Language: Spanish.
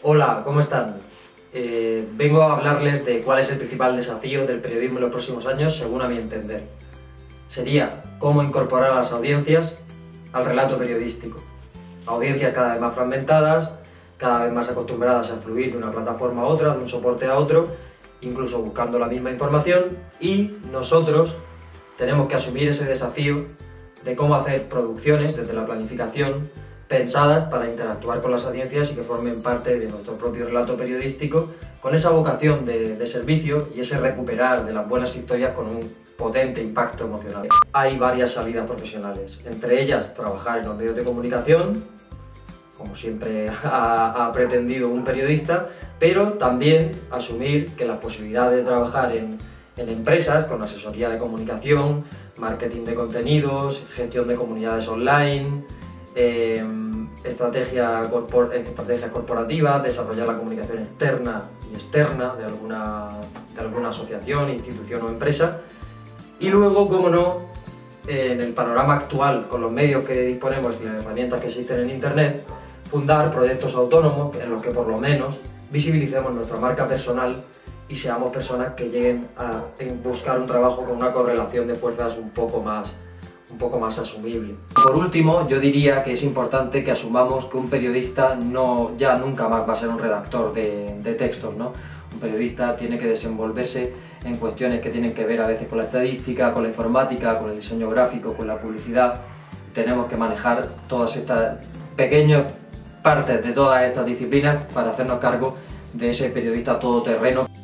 Hola, ¿cómo están? Vengo a hablarles de cuál es el principal desafío del periodismo en los próximos años, según a mi entender. Sería cómo incorporar a las audiencias al relato periodístico. Audiencias cada vez más fragmentadas, cada vez más acostumbradas a fluir de una plataforma a otra, de un soporte a otro, incluso buscando la misma información, y nosotros tenemos que asumir ese desafío de cómo hacer producciones desde la planificación pensadas para interactuar con las audiencias y que formen parte de nuestro propio relato periodístico, con esa vocación de servicio y ese recuperar de las buenas historias con un potente impacto emocional. Hay varias salidas profesionales, entre ellas trabajar en los medios de comunicación, como siempre ha pretendido un periodista, pero también asumir que las posibilidades de trabajar en empresas con asesoría de comunicación, marketing de contenidos, gestión de comunidades online, estrategias corporativas, desarrollar la comunicación externa y externa de alguna asociación, institución o empresa. Y luego, como no, en el panorama actual, con los medios que disponemos y las herramientas que existen en Internet, fundar proyectos autónomos en los que por lo menos visibilicemos nuestra marca personal y seamos personas que lleguen a buscar un trabajo con una correlación de fuerzas un poco más asumible. Por último, yo diría que es importante que asumamos que un periodista ya nunca más va a ser un redactor de textos, ¿no? Un periodista tiene que desenvolverse en cuestiones que tienen que ver a veces con la estadística, con la informática, con el diseño gráfico, con la publicidad. Tenemos que manejar todas estas pequeñas partes de todas estas disciplinas para hacernos cargo de ese periodista todoterreno.